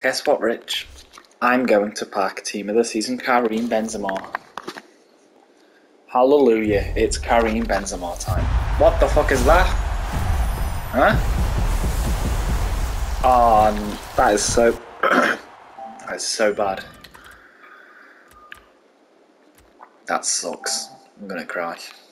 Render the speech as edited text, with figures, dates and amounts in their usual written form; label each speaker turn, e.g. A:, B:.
A: Guess what, Rich? I'm going to pack Team of the Season Karim Benzema. Hallelujah, it's Karim Benzema time. What the fuck is that? Huh? Oh, that is so... that is so bad. That sucks. I'm gonna cry.